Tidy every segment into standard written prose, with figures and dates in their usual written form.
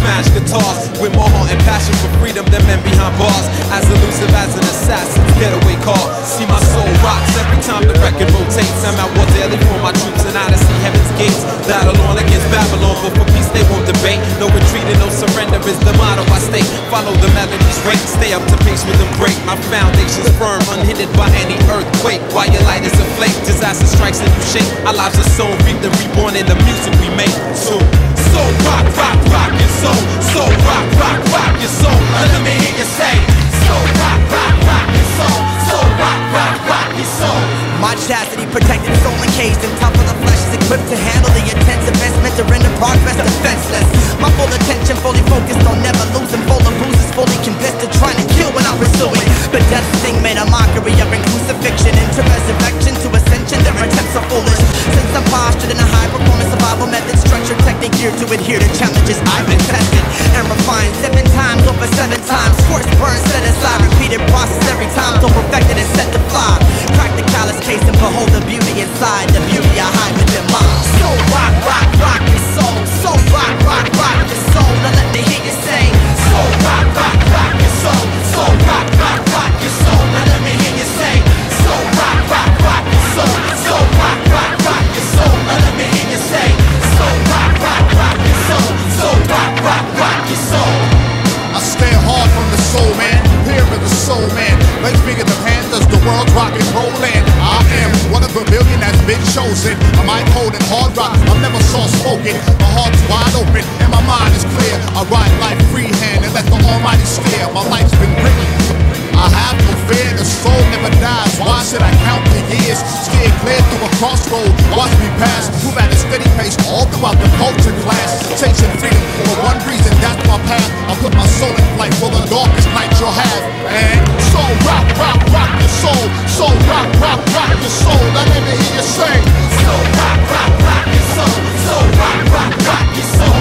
smash guitars with more heart and passion for freedom than men behind bars. As elusive as an assassin's getaway car. See my soul rocks every time the record rotates. I'm at war daily for my troops and I to see heaven's gates. Battle on against Babylon, but for peace they won't debate. No retreat and no surrender is the motto I state. Follow the melody's rate, stay up to pace with them break. My foundation's firm, unhindered by any earthquake. While your light is a flake, disaster strikes and you shake. Our lives are sown, reaped and reborn in the music we make. So rock, rock, rock your soul. So rock, rock, rock your soul. Let me hear you say. So rock, rock, rock your soul. So rock, rock, rock your soul. My chastity protected, soul encaged and tough of the flesh is equipped to handle the intense events meant to render progress defenseless. My full attention fully focused on never losing, full of bruises, fully convinced of trying to kill when I'm pursuing. But death's sting made a mockery of crucifixion into resurrection to ascension. Their attempts are foolish. Since I'm postured in a high performance survival method, structured technique geared to adhere to challenges I've been tested and refined 7 times over 7 times. Scorched, burned, set aside, repeated process every time till perfected and set to fly. Crack the callous case and behold the beauty inside, the beauty I hide within mine. So rock, rock, rock your soul. So rock, rock, rock your soul. Now let me hear you say. So rock, rock, rock your soul. So rock, rock, rock your soul. Now let me hear you say. So rock, rock, rock your soul. So rock, rock, rock your soul. Now let me hear you say. So rock, rock, rock your soul. So rock, rock, rock your soul. I stare hard from the soul man, here is the soul man. Legs bigger than panthers, the world's rock and rollin'. I am one of a million that's been chosen. I might hold it hard rock, I'm never soft spoken. My heart's wide open and my mind is clear. I ride life freehand and let the Almighty steer. My life's been written. I have no fear, the soul never dies. Why should I count the years? Steer clear through a crossroad, watch me pass. Move at a steady pace all throughout the culture class. Chasing freedom for one reason, that's my path. I put my soul in flight for the darkest night you'll have. And so rock, rock, rock your soul. So rock, rock, rock your soul. Now let me hear you say. So rock, rock, rock your soul. So rock, rock, rock your soul.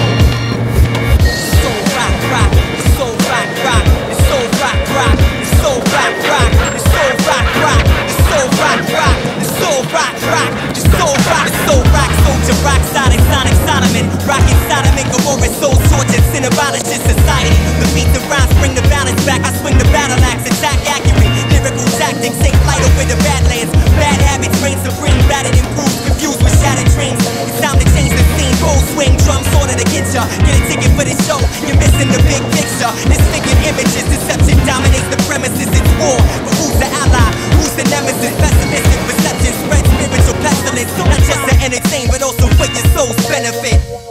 So rock, rock, so rock, rock, so rock, rock, so rock, rock, so rock, rock, so rock, rock, so rock, rock, so rock, so rock, soldier, rock, sonic, sonic, Solomon, rock inside of make a war, soul tortured, sin abolishes society. The beat, the rhymes bring the balance back. I swing the battle axe, attack accurate, lyrical tactics, take flight over the badlands. Bad habits reign supreme, battered and bruised, confused with shattered dreams. It's time to change the scene. Full swing, drum sorta to get ya. Get a ticket for this show, you're missing the big picture. Disfigured images, deception dominates the premises. It's war, but who's the ally? Who's the nemesis? Pessimistic perception spread spiritual pestilence. Not just to entertain, but also for your soul's benefit.